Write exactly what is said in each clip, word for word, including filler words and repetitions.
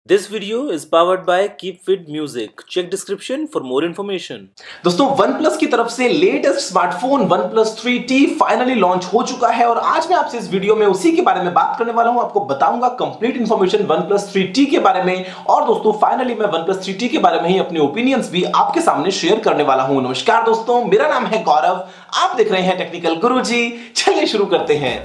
This video is powered by Keep Fit Music. Check description for more information. दोस्तों OnePlus की तरफ से latest smartphone OnePlus three T finally launch हो चुका है और आज मैं आपसे इस वीडियो में उसी के बारे में बात करने वाला हूं। आपको बताऊंगा complete information OnePlus three T के बारे में और दोस्तों फाइनली मैं OnePlus थ्री टी के बारे में ही अपने ओपिनियंस भी आपके सामने शेयर करने वाला हूं। नमस्कार दोस्तों, मेरा नाम है गौरव, आप देख रहे हैं टेक्निकल गुरुजी। चलिए शुरू करते हैं।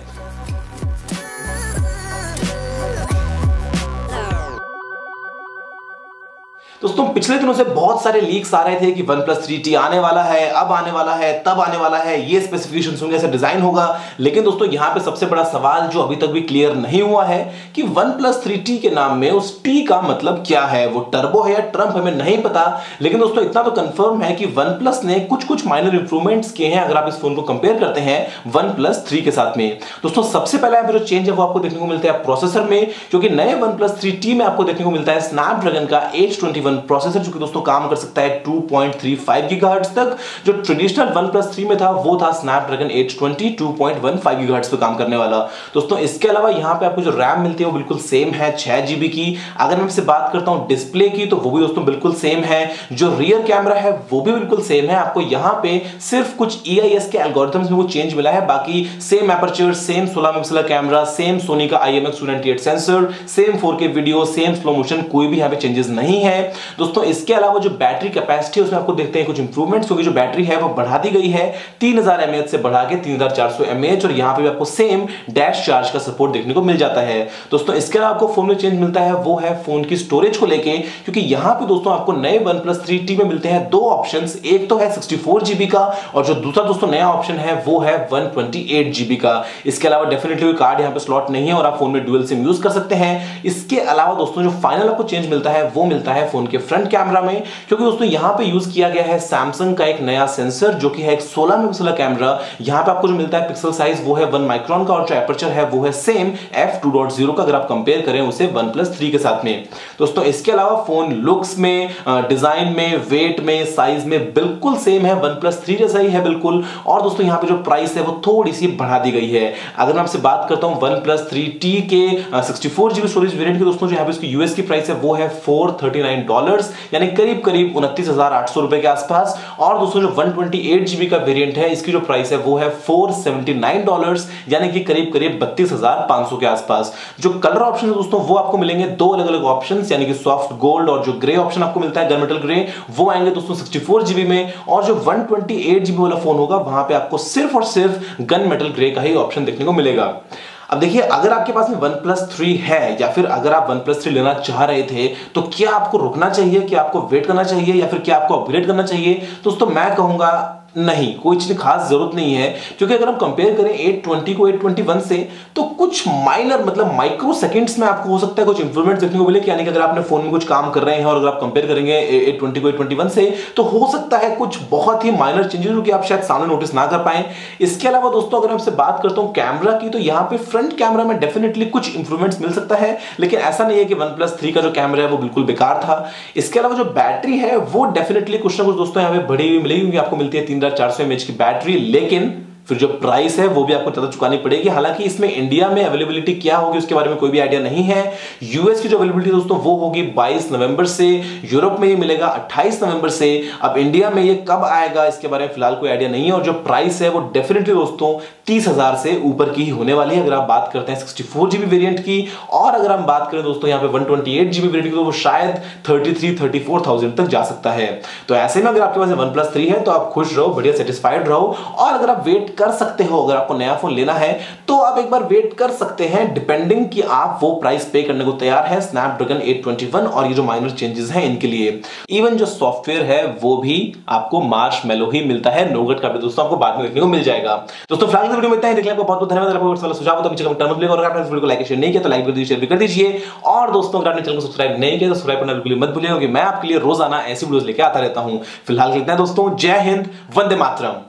दोस्तों पिछले दिनों से बहुत सारे लीक्स आ रहे थे कि OnePlus थ्री टी आने वाला है, अब आने वाला है, तब आने वाला है, ये स्पेसिफिकेशंस होंगे, ऐसा डिजाइन होगा। लेकिन दोस्तों यहाँ पे सबसे बड़ा सवाल जो अभी तक भी क्लियर नहीं हुआ है कि OnePlus थ्री टी के नाम में उस टी का मतलब क्या है, वो टर्बो है या ट्रम्प, हमें नहीं पता। लेकिन दोस्तों इतना तो कंफर्म है कि OnePlus ने कुछ कुछ माइनर इंप्रूवमेंट्स किए हैं अगर आप इस फोन को कंपेयर करते हैं OnePlus थ्री के साथ में। दोस्तों सबसे पहला जो चेंज है वो आपको देखने को मिलता है प्रोसेसर में, क्योंकि नए OnePlus थ्री टी में आपको देखने को मिलता है स्नैपड्रैगन का एट ट्वेंटी वन प्रोसेसर, जो कि दोस्तों काम कर सकता है two point three five gigahertz तक। जो ट्रेडिशनल OnePlus थ्री में था वो था Snapdragon eight twenty two point one five gigahertz पे काम करने वाला। दोस्तों इसके अलावा यहां पे आपको जो रैम मिलती है वो बिल्कुल सेम है, छह जीबी की। अगर मैं आपसे बात करता हूं डिस्प्ले की तो वो भी दोस्तों बिल्कुल सेम है। जो रियर कैमरा है वो भी बिल्कुल सेम है। आपको यहां पे सिर्फ कुछ ई आई एस के एल्गोरिथम्स में वो चेंज मिला है, बाकी सेम एपर्चर, सेम सोलह मेगापिक्सल कैमरा, सेम सोनी का I M X two ninety eight sensor, same four K video, same slow motion, कोई भी यहां पे चेंजेस नहीं है। दोस्तों इसके अलावा जो बैटरी कैपेसिटी है उसमें आपको देखते हैं कुछ इंप्रूवमेंट्स, क्योंकि जो बैटरी है वो बढ़ा दी गई है तीन हज़ार एम ए एच से बढ़ा के तीन हज़ार चार सौ एम ए एच, और यहां पे भी आपको सेम डैश चार्ज का सपोर्ट देखने को मिल जाता है। दोस्तों इसके अलावा आपको फोन में चेंज मिलता है वो है फोन की स्टोरेज को लेके, क्योंकि यहां पे दोस्तों आपको नए OnePlus थ्री टी में मिलते हैं दो ऑप्शंस, एक तो है सिक्सटी फोर जीबी का और जो दूसरा दोस्तों नया ऑप्शन है वो है वन ट्वेंटी एट जीबी का। इसके अलावा डेफिनेटली कोई कार्ड यहां पे स्लॉट नहीं है और आप फोन में डुअल सिम यूज कर सकते हैं। इसके अलावा दोस्तों जो फाइनल आपको चेंज मिलता है वो मिलता है फोन के फ्रंट कैमरा में, क्योंकि दोस्तों यहां पे यूज किया गया है सैमसंग का एक नया सेंसर जो कि है एक सोलह मेगापिक्सल कैमरा। यहां पे आपको जो मिलता है पिक्सल साइज वो है वन माइक्रोन का और जो एपर्चर है वो है same F two point zero का, अगर आप कंपेयर करें उसे OnePlus थ्री के साथ में। दोस्तों इसके अलावा फोन लुक्स में, डिजाइन में, वेट में, साइज में बिल्कुल सेम है, OnePlus थ्री जैसा ही है बिल्कुल। और दोस्तों यहां पे जो प्राइस है वो थोड़ी सी बढ़ा दी गई है। अगर मैं आपसे बात करता हूं OnePlus थ्री टी के sixty four GB storage variant की, दोस्तों जो यहां पे इसकी यूएस की प्राइस है वो है फोर थर्टी नाइन डॉलर्स, यानी करीब करीब उनतीस हजार आठ सौ रुपए के आसपास। और दोस्तों जो वन ट्वेंटी एट जीबी का वेरिएंट है इसकी जो प्राइस है वो है फोर सेवेंटी नाइन डॉलर्स, यानी कि करीब करीब बत्तीस हजार पाँच सौ के आसपास। जो कलर ऑप्शन है दोस्तों वो आपको मिलेंगे दो अलग अलग ऑप्शंस, यानी कि सॉफ्ट गोल्ड और जो ग्रे ऑप्शन आपको मिलता है गनमेटल ग्रे, वो आएंगे दोस्तों सिक्सटी फोर जीबी में। और जो वन ट्वेंटी एट जीबी वाला फोन होगा वहां पे आपको सिर्फ और सिर्फ गनमेटल ग्रे का ही ऑप्शन देखने को मिलेगा। अब देखिए, अगर आपके पास में OnePlus थ्री है या फिर अगर आप OnePlus थ्री लेना चाह रहे थे तो क्या आपको रुकना चाहिए, क्या आपको वेट करना चाहिए या फिर क्या आपको अपग्रेड करना चाहिए? दोस्तों मैं कहूंगा नहीं, कोई चीज खास जरूरत नहीं है, क्योंकि अगर हम कंपेयर करें एट ट्वेंटी को एट ट्वेंटी वन से तो कुछ माइनर मतलब माइक्रो सेकंड्स में आपको हो सकता है कुछ इंप्रूवमेंट देखने को मिले। यानी कि अगर आपने फोन में कुछ काम कर रहे हैं और अगर आप कंपेयर करेंगे एट ट्वेंटी को एट ट्वेंटी वन से तो हो सकता है कुछ बहुत ही माइनर चेंजेस जो कि आप शायद सामने नोटिस ना कर पाए। इसके अलावा दोस्तों अगर आपसे बात करता हूं कैमरा की, तो यहां पे फ्रंट कैमरा में डेफिनेटली कुछ इंप्रूवमेंट्स मिल सकता है, लेकिन ऐसा नहीं है कि OnePlus थ्री का जो कैमरा है वो बिल्कुल बेकार था। इसके अलावा जो बैटरी है वो डेफिनेटली कुछ ना कुछ दोस्तों यहां पे बढ़ी हुई मिलेगी, क्योंकि आपको मिलती है तीन हज़ार चार सौ एम ए एच की बैटरी, लेकिन फिर जो प्राइस है वो भी आपको ज्यादा चुकानी पड़ेगी। हालांकि इसमें इंडिया में अवेलेबिलिटी क्या होगी उसके बारे में कोई भी आइडिया नहीं है। यूएस की जो अवेलेबिलिटी दोस्तों वो होगी बाईस नवंबर से, यूरोप में ये मिलेगा अट्ठाईस नवंबर से। अब इंडिया में ये कब आएगा इसके बारे में फिलहाल कोई आइडिया नहीं है। और जो प्राइस है वो डेफिनेटली दोस्तों तीस हजार से ऊपर की ही होने वाली है अगर आप बात करते हैं सिक्सटी फोर जीबी वेरिएंट की। और अगर हम बात करें दोस्तों यहाँ पे one twenty eight GB variant की तो वो शायद thirty three thirty four thousand तक जा सकता है। तो ऐसे में अगर आपके पास OnePlus थ्री है तो आप खुश रहो, बढ़िया सेटिस्फाइड रहो। और अगर आप वेट कर सकते हो, अगर आपको नया फोन लेना है तो आप एक बार वेट कर सकते हैं, डिपेंडिंग कि आप वो प्राइस पे करने को तैयार है स्नैपड्रैगन एट ट्वेंटी वन और ये जो माइनर चेंजेस हैं इनके लिए। इवन जो सॉफ्टवेयर है वो भी आपको मार्शमैलो ही मिलता है, नोगट का भी दोस्तों आपको बाद में देखने को मिल जाएगा। दोस्तों फिलहाल इस वीडियो में इतना ही, देखने को बहुत बहुत धन्यवाद। आपको वाला सुझाव हो तो नीचे कमेंट मत भूलिएगा, और अगर आपने इस वीडियो को लाइक शेयर नहीं किया तो लाइक कर दीजिए, शेयर भी कर दीजिए। और दोस्तों अगर आपने चैनल को सब्सक्राइब नहीं किया तो सब्सक्राइब करना बिल्कुल मत भूलिएगा, क्योंकि मैं आपके लिए रोजाना ऐसी वीडियोस लेके आता रहता हूं। फिलहाल इतना है दोस्तों, जय हिंद, वंदे मातरम।